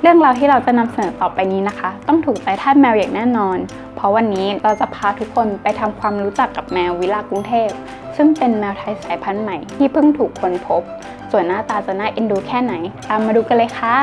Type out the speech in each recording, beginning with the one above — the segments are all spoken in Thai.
เรื่องราวที่เราจะนำเสนอต่อไปนี้นะคะต้องถูกใจทาสแมวอย่างแน่นอนเพราะวันนี้เราจะพาทุกคนไปทำความรู้จักกับแมววิลากรุงเทพซึ่งเป็นแมวไทยสายพันธุ์ใหม่ที่เพิ่งถูกค้นพบส่วนหน้าตาจะน่าเอ็นดูแค่ไหนตามมาดูกันเลยค่ะ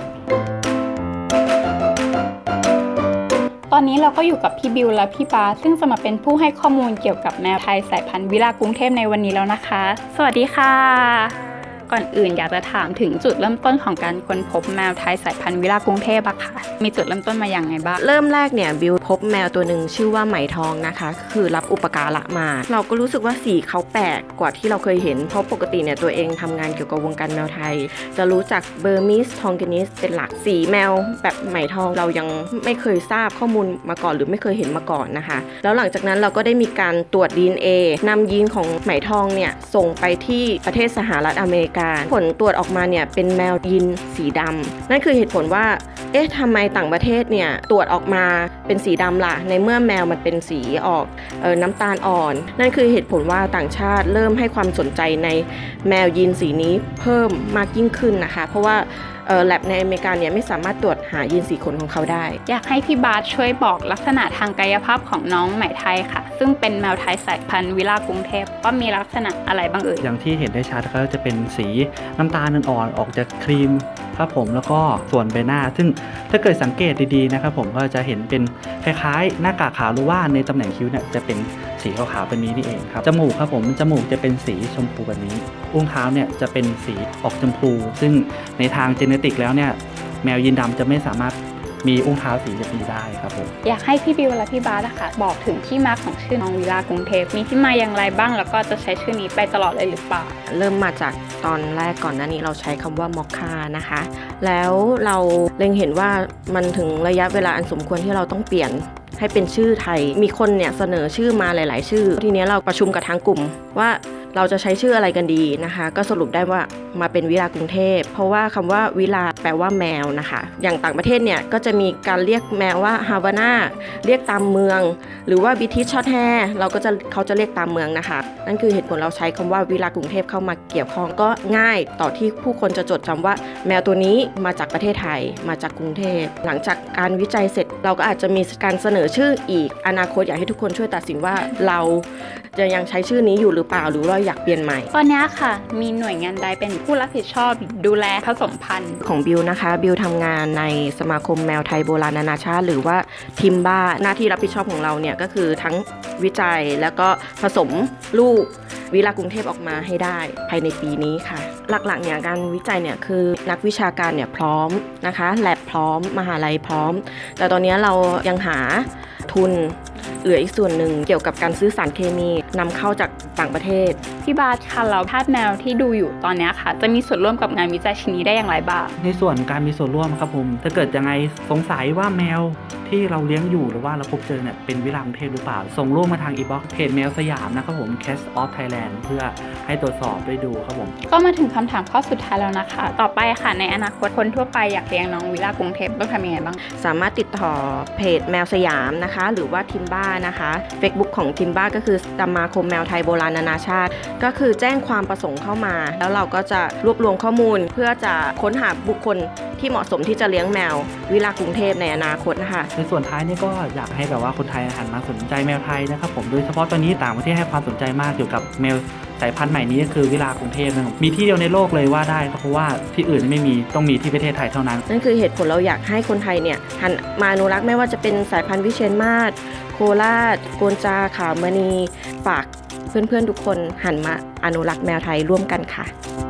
ตอนนี้เราก็อยู่กับพี่บิวและพี่ปาซึ่งจะมาเป็นผู้ให้ข้อมูลเกี่ยวกับแมวไทยสายพันธุ์วิลากรุงเทพในวันนี้แล้วนะคะสวัสดีค่ะก่อนอื่นอยากจะถามถึงจุดเริ่มต้นของการค้นพบแมวไทยสายพันธุ์วิลากรุงเทพอะค่ะมีจุดเริ่มต้นมาอย่างไรบ้างเริ่มแรกเนี่ยบิวพบแมวตัวหนึ่งชื่อว่าไหมทองนะคะคือรับอุปการะมาเราก็รู้สึกว่าสีเขาแปลกกว่าที่เราเคยเห็นเพราะปกติเนี่ยตัวเองทำงานเกี่ยวกับวงการแมวไทยจะรู้จักเบอร์มิสทองกินิสเป็นหลักสีแมวแบบไหมทองเรายังไม่เคยทราบข้อมูลมาก่อนหรือไม่เคยเห็นมาก่อนนะคะแล้วหลังจากนั้นเราก็ได้มีการตรวจ DNA นำยีนของไหมทองเนี่ยส่งไปที่ประเทศสหรัฐอเมริกาผลตรวจออกมาเนี่ยเป็นแมวยีนสีดำนั่นคือเหตุผลว่าทำไมต่างประเทศเนี่ยตรวจออกมาเป็นสีดำล่ะในเมื่อแมวมันเป็นสีออกน้ำตาลอ่อนนั่นคือเหตุผลว่าต่างชาติเริ่มให้ความสนใจในแมวยีนสีนี้เพิ่มมากยิ่งขึ้นนะคะเพราะว่าแลบในอเมริกาเนี่ยไม่สามารถตรวจหายีนสีขนของเขาได้อยากให้พี่บาสช่วยบอกลักษณะทางกายภาพของน้องไหมไทยค่ะซึ่งเป็นแมวไทยสายพันธุ์วิลากรุงเทพว่ามีลักษณะอะไรบ้างเอ่ยอย่างที่เห็นได้ชัดก็จะเป็นสีน้ำตาลอ่อนๆออกจากครีมครับผมแล้วก็ส่วนใบหน้าซึ่งถ้าเกิดสังเกตดีๆนะครับผมก็จะเห็นเป็นคล้ายๆหน้ากากขาวหรือว่าในตำแหน่งคิ้วเนี่ยจะเป็นสีขาวๆแบบนี้นี่เองครับจมูกครับผมจมูกจะเป็นสีชมพูแบบนี้อุ้งเท้าเนี่ยจะเป็นสีออกชมพูซึ่งในทางเจเนติกแล้วเนี่ยแมวยีนดำจะไม่สามารถมีอุ้งเท้าสีแบบนี้ได้ครับผมอยากให้พี่บิวและพี่บาสนะคะบอกถึงที่มาของชื่อน้องวิลากรุงเทพมีที่มาอย่างไรบ้างแล้วก็จะใช้ชื่อนี้ไปตลอดเลยหรือเปล่าเริ่มมาจากตอนแรกก่อนหน้านี้เราใช้คำว่ามอคค่านะคะแล้วเราเล็งเห็นว่ามันถึงระยะเวลาอันสมควรที่เราต้องเปลี่ยนให้เป็นชื่อไทยมีคนเนี่ยเสนอชื่อมาหลายๆชื่อทีนี้เราประชุมกับทางกลุ่มว่าเราจะใช้ชื่ออะไรกันดีนะคะก็สรุปได้ว่ามาเป็นวิลากรุงเทพเพราะว่าคำว่าวิลาแปลว่าแมวนะคะอย่างต่างประเทศเนี่ยก็จะมีการเรียกแมวว่าฮาวาน่าเรียกตามเมืองหรือว่าบิทิชช็อตแฮร์เขาจะเรียกตามเมืองนะคะนั่นคือเหตุผลเราใช้คำว่าวิลากรุงเทพเข้ามาเกี่ยวข้องก็ง่ายต่อที่ผู้คนจะจดจำว่าแมวตัวนี้มาจากประเทศไทยมาจากกรุงเทพหลังจากการวิจัยเสร็จเราก็อาจจะมีการเสนอชื่ออีกอนาคตอยากให้ทุกคนช่วยตัดสินว่าเราจะยังใช้ชื่อนี้อยู่หรือเปล่าหรือว่าอยากเปลี่ยนใหม่ตอนนี้ค่ะมีหน่วยงานใดเป็นผู้รับผิดชอบดูแลผสมพันธุ์ของบิวนะคะบิวทำงานในสมาคมแมวไทยโบราณนานาชาติหรือว่าทิมบ้าหน้าที่รับผิดชอบของเราเนี่ยก็คือทั้งวิจัยแล้วก็ผสมลูกวิลากรุงเทพออกมาให้ได้ภายในปีนี้ค่ะหลักๆเนี่ยการวิจัยเนี่ยคือนักวิชาการเนี่ยพร้อมนะคะแลบพร้อมมหาลัยพร้อมแต่ตอนนี้เรายังหาทุนเหลืออีกส่วนหนึ่งเกี่ยวกับการซื้อสารเคมีนำเข้าจากต่างประเทศพี่บาสค่ะเราทาสแมวที่ดูอยู่ตอนนี้ค่ะจะมีส่วนร่วมกับงานวิจัยชิ้นนี้ได้อย่างไรบ้างในส่วนการมีส่วนร่วมครับผมถ้าเกิดยังไงสงสัยว่าแมวที่เราเลี้ยงอยู่หรือว่าเราพบเจอเนี่ยเป็นวิลากรุงเทพหรือเปล่าส่งรูปมาทางอีบ็อกซ์เพจแมวสยามนะครับผม Cats of Thailand เพื่อให้ตรวจสอบได้ดูครับผมก็มาถึงคำถามข้อสุดท้ายแล้วนะคะต่อไปค่ะในอนาคตคนทั่วไปอยากเลี้ยงน้องวิลากรุงเทพต้องทำยังไงบ้างสามารถติดต่อเพจแมวสยามนะคะหรือว่าทิมบ้านะคะ Facebook ของทิมบ้าก็คือสมาคมแมวไทยโบราณนานาชาติก็คือแจ้งความประสงค์เข้ามาแล้วเราก็จะรวบรวมข้อมูลเพื่อจะค้นหาบุคคลที่เหมาะสมที่จะเลี้ยงแมววิลากรุงเทพในอนาคตนะคะในส่วนท้ายนี่ก็อยากให้แบบว่าคนไทยหันมาสนใจแมวไทยนะครับผมโดยเฉพาะตอนนี้ต่างประเทศให้ความสนใจมากเกี่ยวกับแมวสายพันธุ์ใหม่นี้ก็คือวิลากรุงเทพนะครับมีที่เดียวในโลกเลยว่าได้เพราะว่าที่อื่นไม่มีต้องมีที่ประเทศไทยเท่านั้นนั่นคือเหตุผลเราอยากให้คนไทยเนี่ยหันมาอนุรักษ์ไม่ว่าจะเป็นสายพันธุ์วิเชียรมาศโคราชโกนจาขาวมณีฝากเพื่อนๆทุกคนหันมาอนุรักษ์แมวไทยร่วมกันค่ะ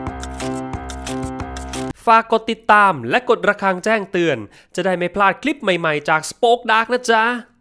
ฝากกดติดตามและกดระฆังแจ้งเตือนจะได้ไม่พลาดคลิปใหม่ๆจาก Spoke Dark นะจ๊ะ